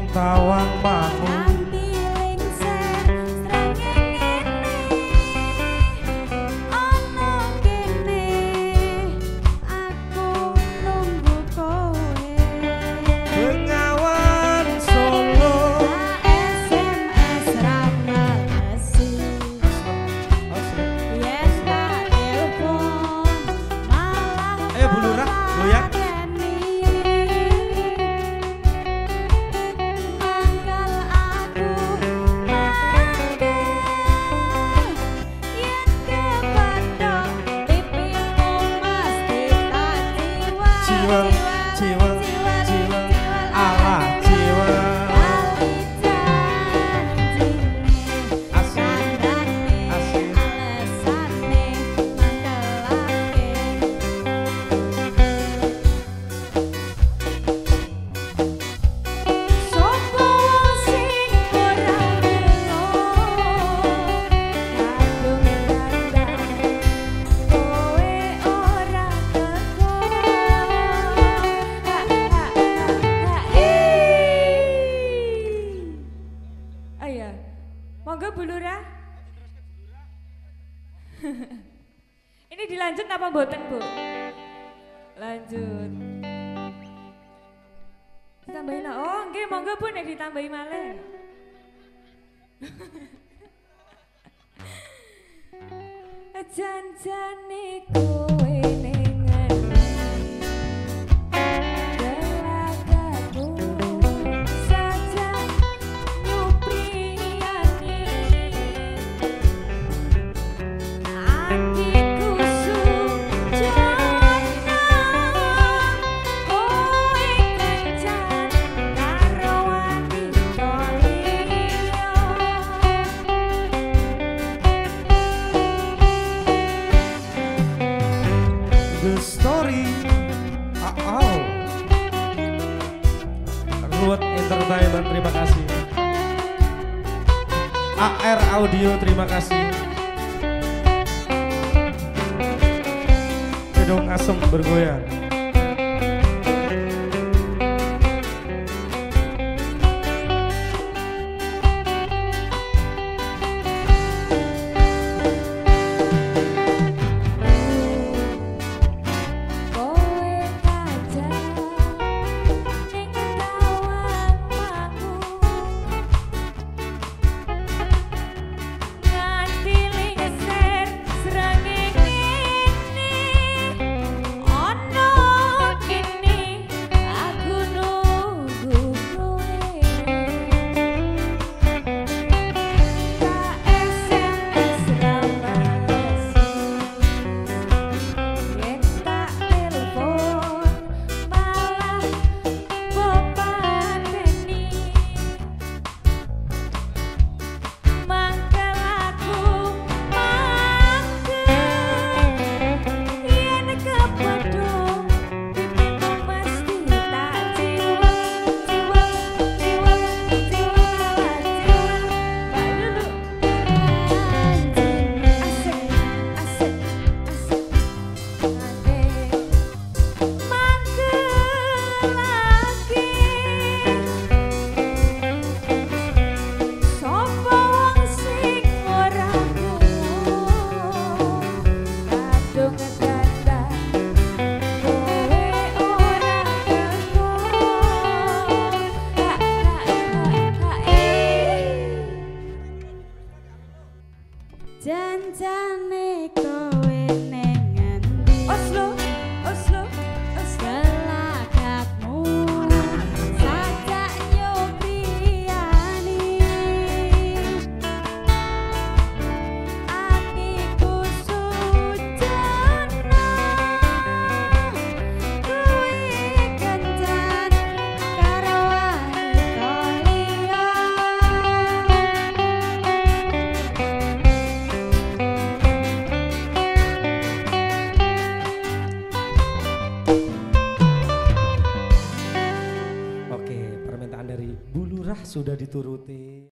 tawang bangun. Monggo Bu Lurah. Ini dilanjut apa mboten, Bu? Lanjut. Ditambahin. Oh, nggih monggo Bu nek ditambahi malih. Janjane kowe ning The Story Ruwet Entertainment, terima kasih. AR Audio, terima kasih. Gedung Asem bergoyang. Janjane kowe ning ngendi? Oslo, Oslo, Oslo. Gelagapmu sajak nyobiani. Atiku sujana, kuwi kencan karo wanita liya. Oke, permintaan dari Bu Lurah sudah dituruti.